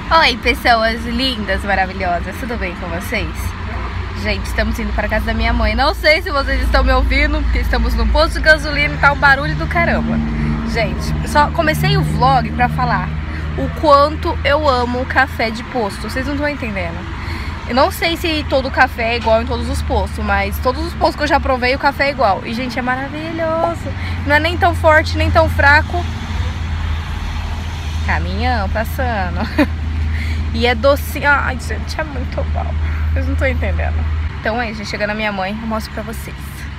Oi, pessoas lindas, maravilhosas, tudo bem com vocês? Gente, estamos indo para casa da minha mãe. Não sei se vocês estão me ouvindo, porque estamos no posto de gasolina e tá um barulho do caramba. Gente, eu só comecei o vlog pra falar o quanto eu amo o café de posto. Vocês não estão entendendo. Eu não sei se todo café é igual em todos os postos, mas todos os postos que eu já provei, o café é igual. E, gente, é maravilhoso. Não é nem tão forte, nem tão fraco. Caminhão, passando. E é docinho. Ai, gente, é muito bom. Vocês não estão entendendo. Então é, gente, chegando a minha mãe, eu mostro pra vocês.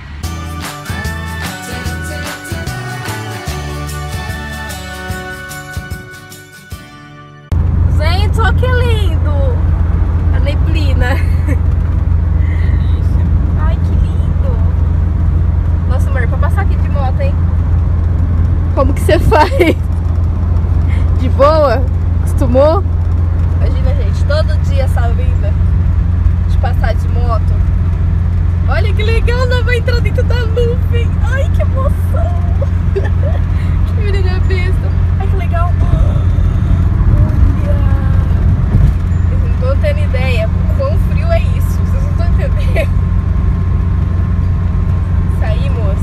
Gente, olha que lindo! A neblina. Ai, que lindo! Nossa, amor, pra passar aqui de moto, hein? Como que você faz? De boa? Acostumou? Imagina, gente, todo dia essa vida de passar de moto. Olha que legal, ela vai entrar dentro da nuvem. Ai, que emoção. Que menina besta. Ai, que legal. Olha. Vocês não estão tendo ideia quão frio é isso. Vocês não estão entendendo. Saímos.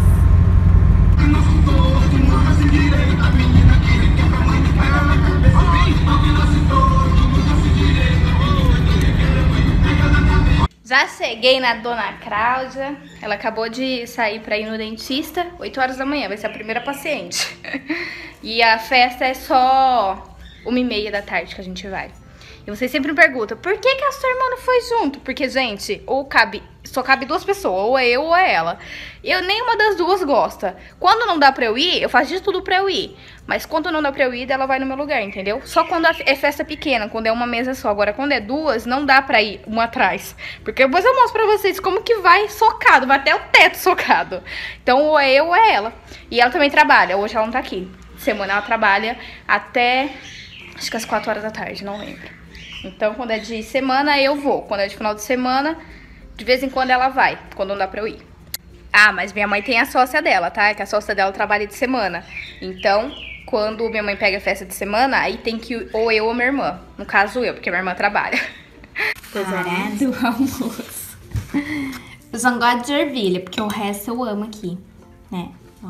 Já cheguei na Dona Cláudia. Ela acabou de sair pra ir no dentista. 8 horas da manhã, vai ser a primeira paciente. E a festa é só 1h30 da tarde que a gente vai. E vocês sempre me perguntam, por que a sua irmã não foi junto? Porque, gente, só cabe 2 pessoas, ou é eu ou é ela. Nenhuma das duas gosta. Quando não dá pra eu ir, eu faço de tudo pra eu ir. Mas quando não dá pra eu ir, ela vai no meu lugar, entendeu? Só quando é festa pequena, quando é uma mesa só. Agora, quando é 2, não dá pra ir uma atrás. Porque depois eu mostro pra vocês como que vai socado, vai até o teto socado. Então, ou é eu ou é ela. E ela também trabalha, hoje ela não tá aqui. Semana ela trabalha até, acho que às 4 horas da tarde, não lembro. Então, quando é de semana, eu vou. Quando é de final de semana, de vez em quando ela vai, quando não dá pra eu ir. Ah, mas minha mãe tem a sócia dela, tá? Que a sócia dela trabalha de semana. Então, quando minha mãe pega a festa de semana, aí tem que ir ou eu ou minha irmã. No caso, eu, porque minha irmã trabalha. Hora do almoço. Eu só não gosto de ervilha, porque o resto eu amo aqui, né?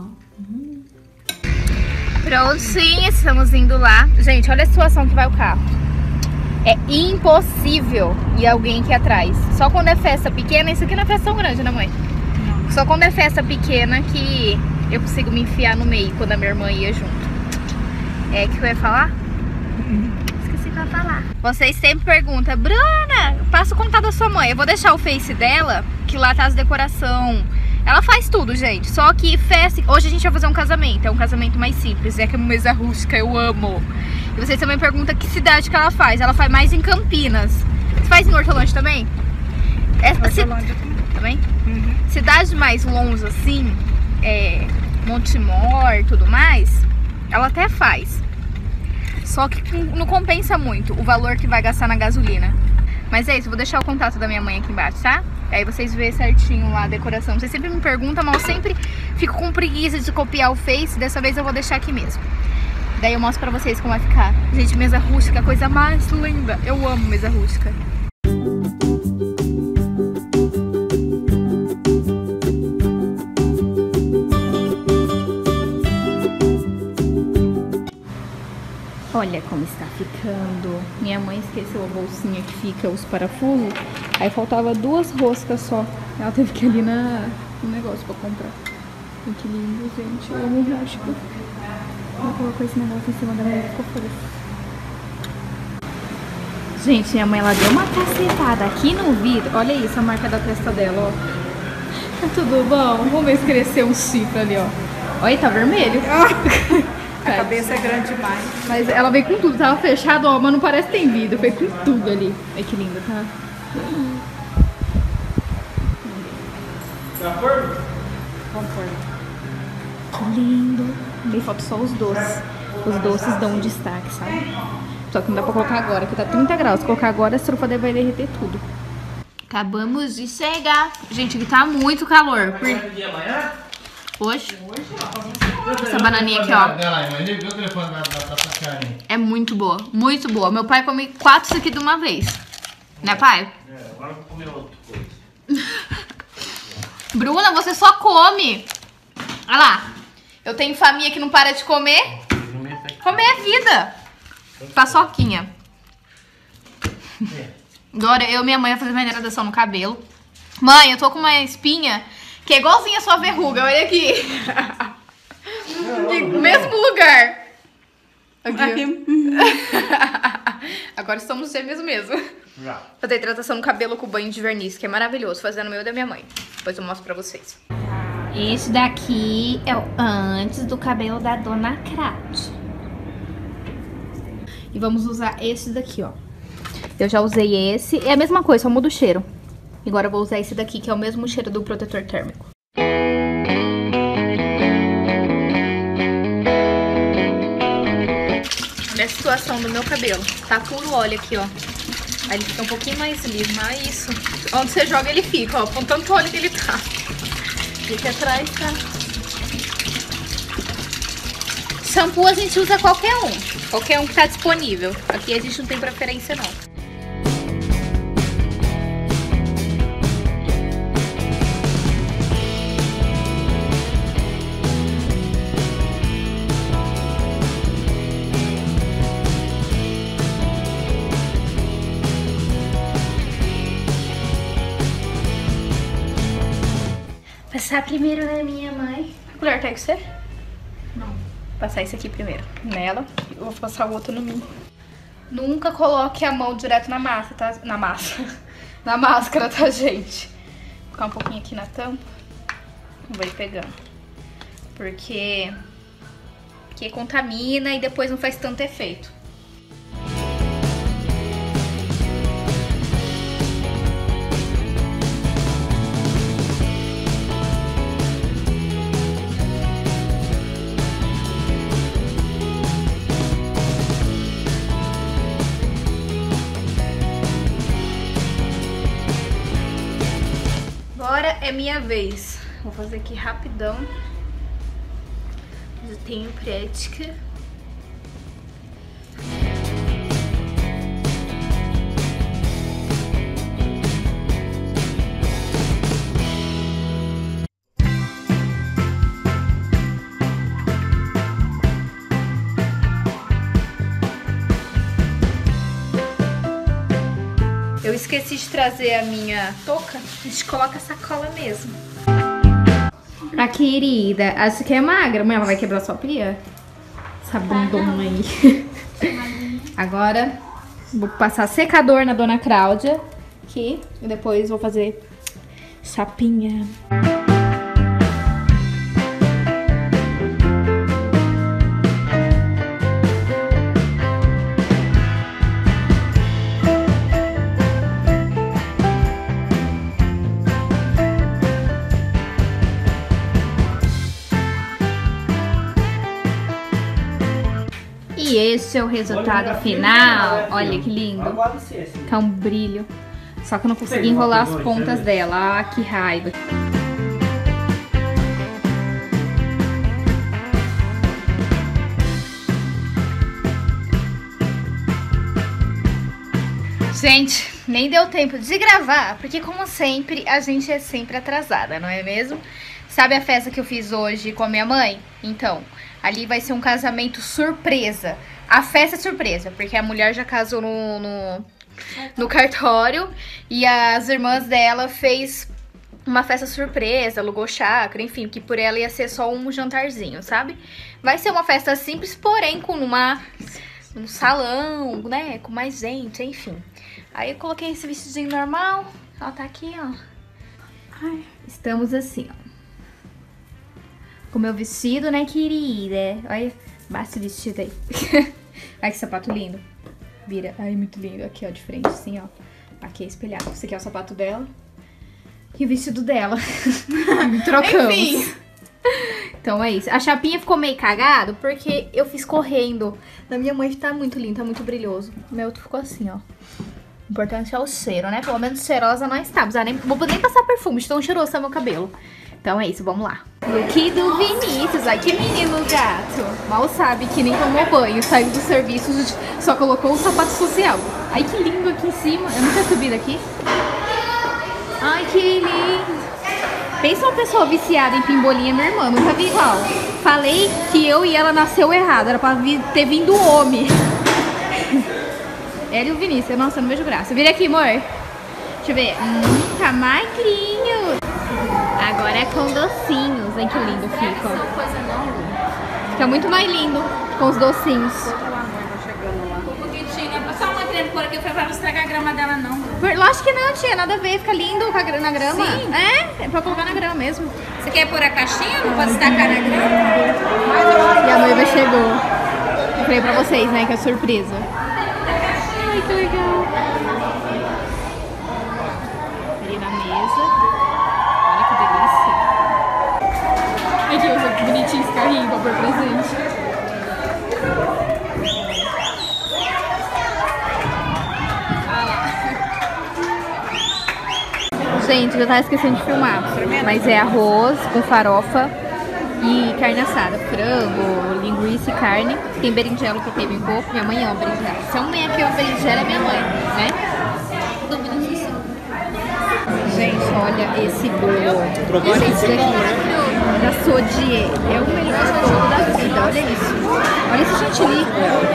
Prontinho, estamos indo lá. Gente, olha a situação que vai o carro. É impossível ir alguém aqui atrás. Só quando é festa pequena, isso aqui não é festa tão grande, né, mãe? Não. Só quando é festa pequena que eu consigo me enfiar no meio, quando a minha irmã ia junto. É, o que eu ia falar? Esqueci pra falar. Vocês sempre perguntam, Bruna, passa o contato da sua mãe. Eu vou deixar o Face dela, que lá tá as decorações. Ela faz tudo, gente. Só que festa... Hoje a gente vai fazer um casamento. É um casamento mais simples. É que é uma mesa rústica, eu amo. E vocês também perguntam que cidade que ela faz. Ela faz mais em Campinas. Você faz em Hortolândia também? Hortolândia também? Uhum. Cidade mais longe, assim, Montemor e tudo mais, ela até faz. Só que não compensa muito o valor que vai gastar na gasolina. Mas é isso, eu vou deixar o contato da minha mãe aqui embaixo, tá? Aí vocês vêem certinho lá a decoração. Vocês sempre me perguntam, mas eu sempre fico com preguiça de copiar o Face. Dessa vez eu vou deixar aqui mesmo. Daí eu mostro pra vocês como vai ficar. Gente, mesa rústica, a coisa mais linda. Eu amo mesa rústica. Olha como está ficando. Minha mãe esqueceu a bolsinha que fica os parafusos. Aí faltava 2 roscas só. Ela teve que ir ali no negócio pra comprar. Olha que lindo, gente. Eu amo rústica. Ela colocou esse negócio em cima da mesa e ficou fofo. Gente, minha mãe, ela deu uma cacetada aqui no vidro. Olha isso, a marca da testa dela, ó. Tá tudo bom? Vamos ver se cresceu um chifre ali, ó. Olha, tá vermelho. A cabeça é grande demais. Mas ela veio com tudo, tava fechado, ó, mas não parece que tem vidro. Foi com tudo ali. Olha que lindo, tá? Conforme? Que lindo. Daí falta só os doces. Os doces dão um destaque, sabe? Só que não dá pra colocar agora, que tá 30 graus. Se colocar agora, a estrufa vai derreter tudo. Acabamos de chegar. Gente, aqui tá muito calor. Vai de amanhã? Hoje? Hoje? Essa bananinha aqui, ó. É muito boa, muito boa. Meu pai come 4 isso aqui de uma vez. Né, pai? Agora eu vou comer outra coisa. Bruna, você só come. Olha lá. Eu tenho família que não para de comer. Comer é vida. Paçoquinha. Agora eu e minha mãe vamos fazer uma hidratação no cabelo. Mãe, eu tô com uma espinha que é igualzinha a sua verruga. Olha aqui. Mesmo lugar. Aqui. Agora estamos gêmeos mesmo. Fazer hidratação no cabelo com banho de verniz, que é maravilhoso. Fazendo o meu e da minha mãe. Depois eu mostro pra vocês. Esse daqui é o antes do cabelo da Dona Cráudia. E vamos usar esse daqui, ó. Eu já usei esse. É a mesma coisa, só muda o cheiro. Agora eu vou usar esse daqui, que é o mesmo cheiro do protetor térmico. Olha a situação do meu cabelo. Tá puro óleo aqui, ó. Aí ele fica um pouquinho mais liso, mas isso. Onde você joga ele fica, ó. Com tanto óleo que ele tá. E aqui atrás tá. Shampoo a gente usa qualquer um. Qualquer um que tá disponível. Aqui a gente não tem preferência, não. Passar primeiro na minha mãe. A colher tem que ser? Não. Passar esse aqui primeiro nela. Eu vou passar o outro no mim. Nunca coloque a mão direto na massa, tá? Na massa. Na máscara, tá, gente? Vou colocar um pouquinho aqui na tampa. Vou ir pegando. Porque contamina e depois não faz tanto efeito. Agora é minha vez. Vou fazer aqui rapidão. Já tenho prática. Eu esqueci de trazer a minha touca. A gente coloca a sacola mesmo. A querida, acho que é magra, mas ela vai quebrar sua pia? Essa bundona aí. Agora, vou passar secador na Dona Cláudia. Aqui. E depois vou fazer chapinha. E esse é o resultado final. Olha que lindo. Tá um brilho. Só que eu não consegui enrolar as pontas dela. Ah, que raiva. Gente, nem deu tempo de gravar, porque como sempre, a gente é sempre atrasada, não é mesmo? Sabe a festa que eu fiz hoje com a minha mãe? Então, ali vai ser um casamento surpresa. A festa é surpresa, porque a mulher já casou no cartório e as irmãs dela fez uma festa surpresa, alugou chácara, enfim, que por ela ia ser só um jantarzinho, sabe? Vai ser uma festa simples, porém com um salão, né, com mais gente, enfim. Aí eu coloquei esse vestidinho normal, ela tá aqui, ó. Ai, estamos assim, ó. Com o meu vestido, né, querida? Olha, basta o vestido aí. Ai, que sapato lindo. Vira, ai, muito lindo. Aqui, ó, de frente, assim, ó. Aqui é espelhado. Esse aqui é o sapato dela. E o vestido dela. Trocamos. Enfim. Então é isso. A chapinha ficou meio cagado porque eu fiz correndo. Da minha mãe tá muito lindo, tá muito brilhoso. O meu ficou assim, ó. O importante é o cheiro, né? Pelo menos cheirosa não está. Vou nem passar perfume, de tão cheiroso tá meu cabelo. Então é isso, vamos lá. Look do Vinícius. Ai, que menino gato. Mal sabe que nem tomou banho, saiu do serviço, só colocou o sapato social. Ai, que lindo aqui em cima. Eu nunca subi daqui. Ai, que lindo. Pensa uma pessoa viciada em pimbolinha, minha irmã, nunca vi igual. Falei que eu e ela nasceu errado, era pra ter vindo o homem. Ela e o Vinícius, nossa, eu não vejo graça. Vira aqui, amor. Deixa eu ver. Tá magrinho. Agora é com docinhos. Ai, que lindo fica. Fica muito mais lindo com os docinhos. Só uma creme por aqui, foi pra não estragar a grama dela, não. Lógico que não, tia, nada a ver. Fica lindo na grama. Sim. É pra colocar na grama mesmo. Você quer pôr a caixinha? Não pode destacar na grama? E a noiva chegou. Eu falei pra vocês, né, que é surpresa. Ai, que legal. Ali na mesa. Olha que delícia. Ai, que usa que bonitinho esse carrinho pra pôr presente. Gente, eu tava esquecendo de filmar. Mas é arroz com farofa e carne assada. Frango, linguiça e carne. Tem berinjela que teve um pouco. Minha mãe ama berinjela. Se a mãe aqui ama berinjela, é minha mãe, né? Gente, olha esse bolo. Olha isso daqui. Da Sodier. É o melhor bolo da vida. Olha isso. Olha esse chantilly.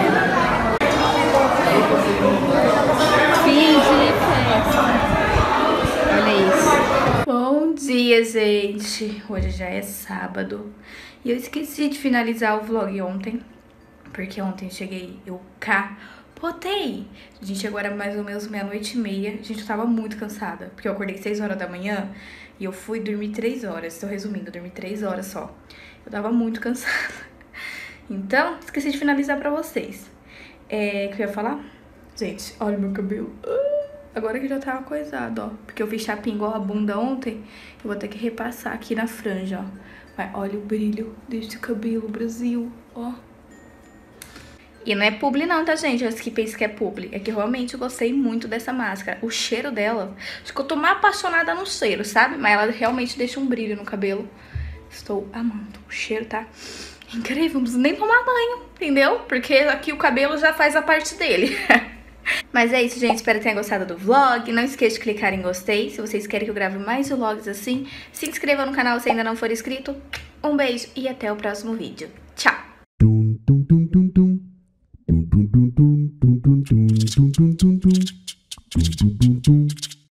Fim de festa. Olha isso. Bom dia, gente. Hoje já é sábado. E eu esqueci de finalizar o vlog ontem. Porque ontem cheguei, eu capotei. A gente chegou, era mais ou menos 00:30. Gente, eu tava muito cansada. Porque eu acordei 6 horas da manhã e eu fui dormir 3 horas. Tô resumindo, eu dormi 3 horas só. Eu tava muito cansada. Então, esqueci de finalizar pra vocês. O que eu ia falar? Gente, olha o meu cabelo. Agora que já tá coisado, ó. Porque eu fiz chapinha igual a bunda ontem. Eu vou ter que repassar aqui na franja, ó. Mas olha o brilho desse cabelo, Brasil, ó. E não é publi não, tá, gente? As que pensam que é publi. É que realmente eu gostei muito dessa máscara. O cheiro dela, acho que eu tô mais apaixonada no cheiro, sabe? Mas ela realmente deixa um brilho no cabelo. Estou amando. O cheiro tá incrível. Não preciso nem tomar banho, entendeu? Porque aqui o cabelo já faz a parte dele. Mas é isso, gente. Espero que tenham gostado do vlog. Não esqueça de clicar em gostei. Se vocês querem que eu grave mais vlogs assim, se inscreva no canal se ainda não for inscrito. Um beijo e até o próximo vídeo.